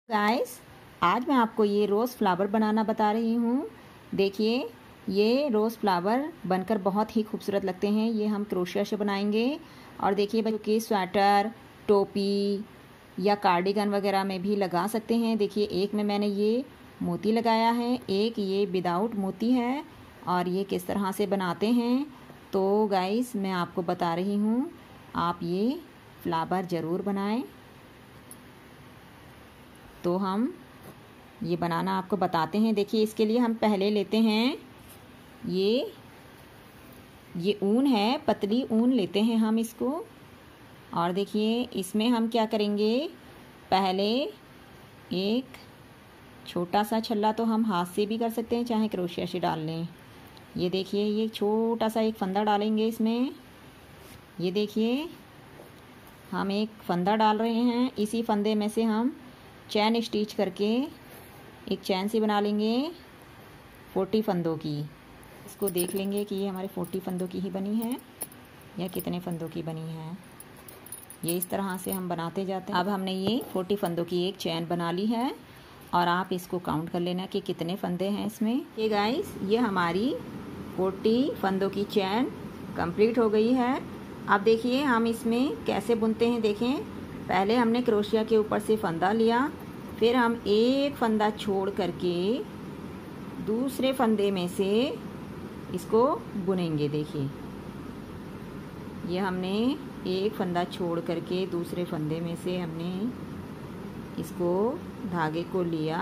Guys, आज मैं आपको ये रोज़ फ्लावर बनाना बता रही हूँ। देखिए, ये रोज़ फ्लावर बनकर बहुत ही खूबसूरत लगते हैं। ये हम क्रोशिया से बनाएंगे। और देखिए, बच्चों की स्वेटर, टोपी या कार्डिगन वगैरह में भी लगा सकते हैं। देखिए, एक में मैंने ये मोती लगाया है, एक ये विदाउट मोती है। और ये किस तरह से बनाते हैं तो गाइस मैं आपको बता रही हूँ। आप ये फ्लावर ज़रूर बनाएं। तो हम ये बनाना आपको बताते हैं। देखिए, इसके लिए हम पहले लेते हैं ये ऊन है, पतली ऊन लेते हैं हम इसको। और देखिए, इसमें हम क्या करेंगे, पहले एक छोटा सा छल्ला तो हम हाथ से भी कर सकते हैं, चाहे क्रोशिया से डाल लें। ये देखिए, ये छोटा सा एक फंदा डालेंगे इसमें। ये देखिए, हम एक फंदा डाल रहे हैं। इसी फंदे में से हम चैन स्टिच करके एक चैन सी बना लेंगे 40 फंदों की। इसको देख लेंगे कि ये हमारे 40 फंदों की ही बनी है या कितने फंदों की बनी है। ये इस तरह से हम बनाते जाते हैं। अब हमने ये 40 फंदों की एक चैन बना ली है और आप इसको काउंट कर लेना कि कितने फंदे हैं इसमें। ये गाइस, ये हमारी 40 फंदों की चैन कंप्लीट हो गई है। अब देखिए, हम इसमें कैसे बुनते हैं। देखें, पहले हमने क्रोशिया के ऊपर से फंदा लिया, फिर हम एक फंदा छोड़ करके दूसरे फंदे में से इसको बुनेंगे। देखिए, ये हमने एक फंदा छोड़ करके दूसरे फंदे में से हमने इसको धागे को लिया।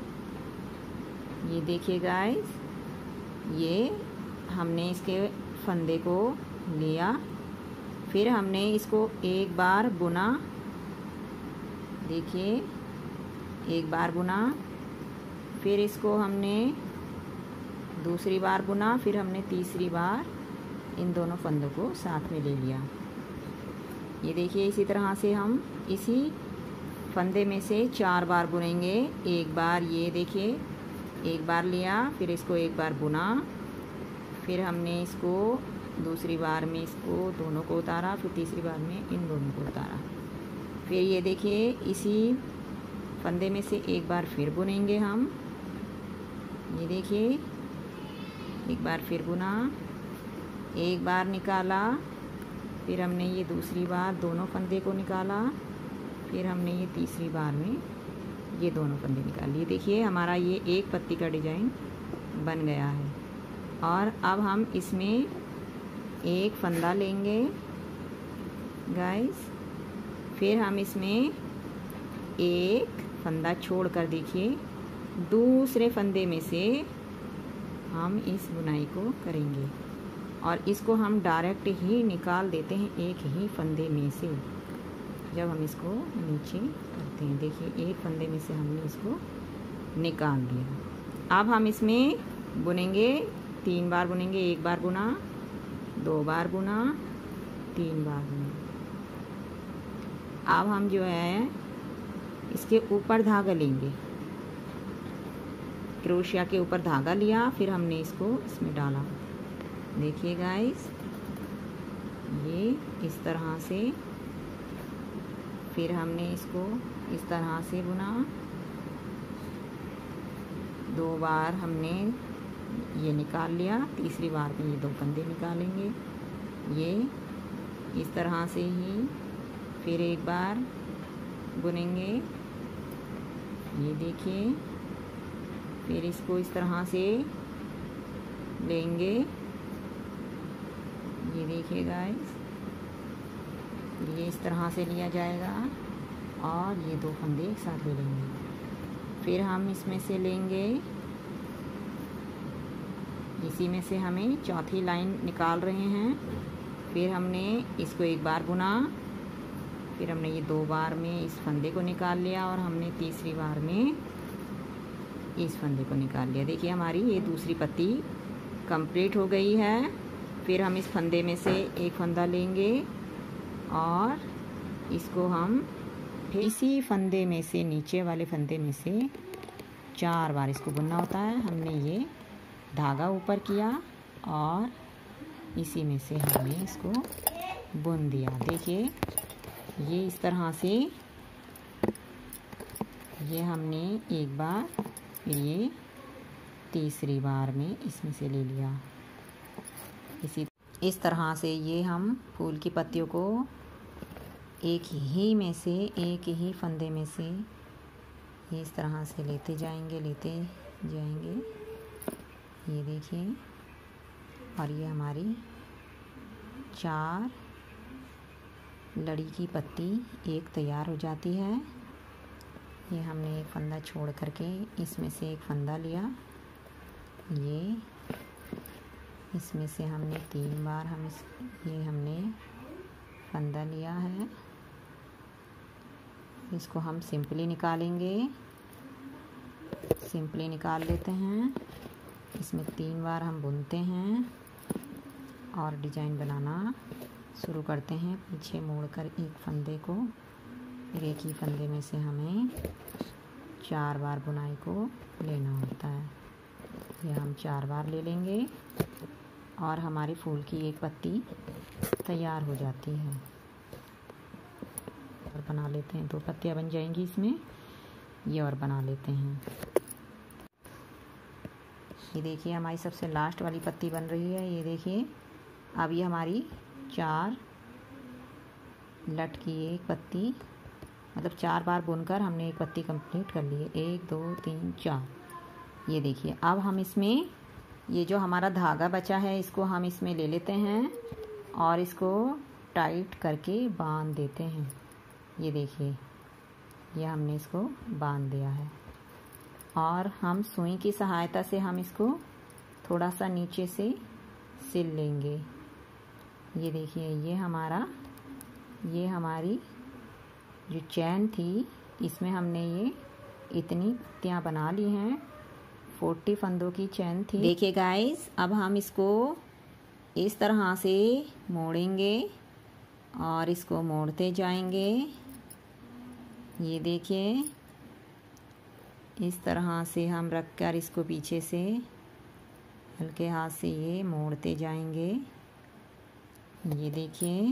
ये देखिए गाइस, ये हमने इसके फंदे को लिया, फिर हमने इसको एक बार बुना। देखिए, एक बार बुना, फिर इसको हमने दूसरी बार बुना, फिर हमने तीसरी बार इन दोनों फंदों को साथ में ले लिया। ये देखिए, इसी तरह से हम इसी फंदे में से 4 बार बुनेंगे। एक बार, ये देखिए, एक बार लिया, फिर इसको एक बार बुना, फिर हमने इसको दूसरी बार में इसको दोनों को उतारा, फिर तीसरी बार में इन दोनों को उतारा। फिर ये देखिए, इसी फंदे में से एक बार फिर बुनेंगे हम। ये देखिए, एक बार फिर बुना, एक बार निकाला, फिर हमने ये दूसरी बार दोनों फंदे को निकाला, फिर हमने ये तीसरी बार में ये दोनों फंदे निकाल लिए। देखिए, हमारा ये एक पत्ती का डिज़ाइन बन गया है। और अब हम इसमें एक फंदा लेंगे गाइस, फिर हम इसमें एक फंदा छोड़कर देखिए दूसरे फंदे में से हम इस बुनाई को करेंगे। और इसको हम डायरेक्ट ही निकाल देते हैं एक ही फंदे में से जब हम इसको नीचे करते हैं। देखिए, एक फंदे में से हमने इसको निकाल दिया। अब हम इसमें बुनेंगे 3 बार बुनेंगे। एक बार बुना, 2 बार बुना, 3 बार बुना। अब हम जो है इसके ऊपर धागा लेंगे, क्रोशिया के ऊपर धागा लिया, फिर हमने इसको इसमें डाला। देखिए गाइस, ये इस तरह से, फिर हमने इसको इस तरह से बुना। 2 बार हमने ये निकाल लिया, तीसरी बार में ये 2 फंदे निकालेंगे। ये इस तरह से ही फिर एक बार बुनेंगे। ये देखिए, फिर इसको इस तरह से लेंगे। ये देखिए गाइस, ये इस तरह से लिया जाएगा और ये 2 फंदे एक साथ ले लेंगे। फिर हम इसमें से लेंगे, इसी में से हमें चौथी लाइन निकाल रहे हैं। फिर हमने इसको एक बार बुना, फिर हमने ये 2 बार में इस फंदे को निकाल लिया और हमने तीसरी बार में इस फंदे को निकाल लिया। देखिए, हमारी ये दूसरी पत्ती कंप्लीट हो गई है। फिर हम इस फंदे में से एक फंदा लेंगे और इसको हम फिर इसी फंदे में से, नीचे वाले फंदे में से 4 बार इसको बुनना होता है। हमने ये धागा ऊपर किया और इसी में से हमने इसको बुन दिया। देखिए, ये इस तरह से ये हमने एक बार, फिर ये तीसरी बार में इसमें से ले लिया। इस तरह से ये हम फूल की पत्तियों को एक ही फंदे में से इस तरह से लेते जाएंगे। ये देखिए, और ये हमारी 4 लड़ी की पत्ती एक तैयार हो जाती है। ये हमने एक फंदा छोड़ करके इसमें से एक फंदा लिया। ये इसमें से हमने 3 बार ये हमने फंदा लिया है। इसको हम सिंपली निकाल लेते हैं। इसमें 3 बार हम बुनते हैं और डिजाइन बनाना शुरू करते हैं। पीछे मोड़कर एक फंदे को, फिर एक ही फंदे में से हमें 4 बार बुनाई को लेना होता है। ये हम 4 बार ले लेंगे और हमारी फूल की एक पत्ती तैयार हो जाती है। और बना लेते हैं, 2 पत्तियां बन जाएंगी इसमें। ये और बना लेते हैं। ये देखिए, हमारी सबसे लास्ट वाली पत्ती बन रही है। ये देखिए, अब ये हमारी 4 लट की एक पत्ती, मतलब 4 बार बुनकर हमने एक पत्ती कंप्लीट कर ली है। 1 2 3 4। ये देखिए, अब हम इसमें ये जो हमारा धागा बचा है इसको हम इसमें ले लेते हैं और इसको टाइट करके बांध देते हैं। ये देखिए, ये हमने इसको बांध दिया है और हम सुई की सहायता से हम इसको थोड़ा सा नीचे से सिल लेंगे। ये देखिए, ये हमारी जो चैन थी इसमें हमने ये इतनी पत्तियाँ बना ली हैं। 40 फंदों की चैन थी। देखिए गाइस, अब हम इसको इस तरह से मोड़ेंगे और इसको मोड़ते जाएंगे। ये देखिए, इस तरह से हम रखकर इसको पीछे से हल्के हाथ से ये मोड़ते जाएंगे। ये देखिए,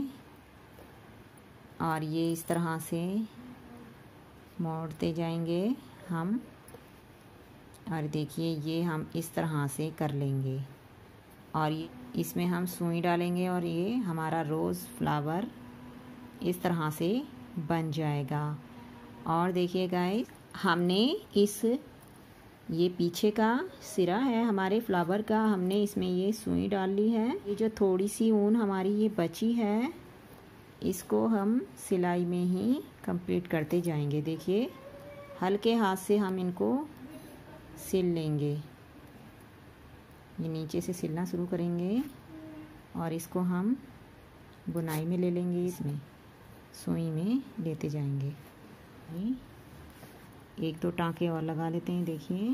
और ये इस तरह से मोड़ते जाएंगे हम। और देखिए, ये हम इस तरह से कर लेंगे और ये इसमें हम सुई डालेंगे और ये हमारा रोज़ फ्लावर इस तरह से बन जाएगा। और देखिए गाइस, हमने ये पीछे का सिरा है हमारे फ्लावर का, हमने इसमें ये सुई डाल ली है। ये जो थोड़ी सी ऊन हमारी ये बची है, इसको हम सिलाई में ही कंप्लीट करते जाएंगे। देखिए, हल्के हाथ से हम इनको सिल लेंगे। ये नीचे से सिलना शुरू करेंगे और इसको हम बुनाई में ले लेंगे। इसमें सुई में लेते जाएंगे। 1-2 टाँके और लगा लेते हैं। देखिए,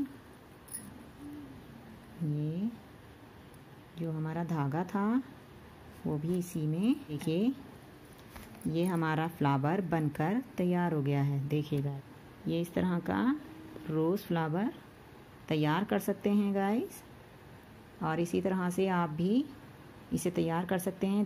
ये जो हमारा धागा था वो भी इसी में। देखिए, ये हमारा फ्लावर बनकर तैयार हो गया है। देखिएगा, ये इस तरह का रोज़ फ्लावर तैयार कर सकते हैं गाइस, और इसी तरह से आप भी इसे तैयार कर सकते हैं।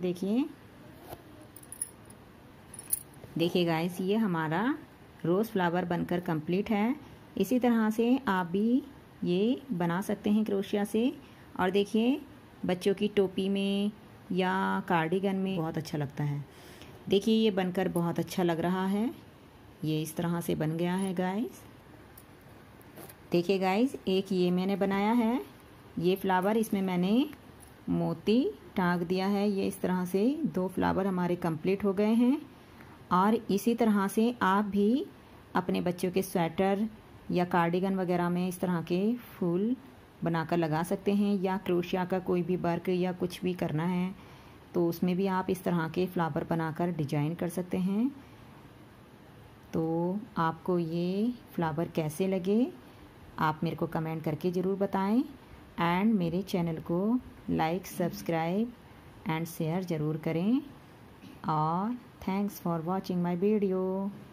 देखिए गाइस, ये हमारा रोज़ फ्लावर बनकर कंप्लीट है। इसी तरह से आप भी ये बना सकते हैं क्रोशिया से। और देखिए, बच्चों की टोपी में या कार्डिगन में बहुत अच्छा लगता है। देखिए, ये बनकर बहुत अच्छा लग रहा है। ये इस तरह से बन गया है गाइस। देखिए गाइस, एक ये मैंने बनाया है ये फ्लावर, इसमें मैंने मोती टाँक दिया है। ये इस तरह से 2 फ्लावर हमारे कंप्लीट हो गए हैं। और इसी तरह से आप भी अपने बच्चों के स्वेटर या कार्डिगन वगैरह में इस तरह के फूल बनाकर लगा सकते हैं, या क्रोशिया का कोई भी वर्क या कुछ भी करना है तो उसमें भी आप इस तरह के फ्लावर बनाकर डिजाइन कर सकते हैं। तो आपको ये फ्लावर कैसे लगे आप मेरे को कमेंट करके ज़रूर बताएं। एंड मेरे चैनल को लाइक, सब्सक्राइब एंड शेयर ज़रूर करें। और thanks for watching my video.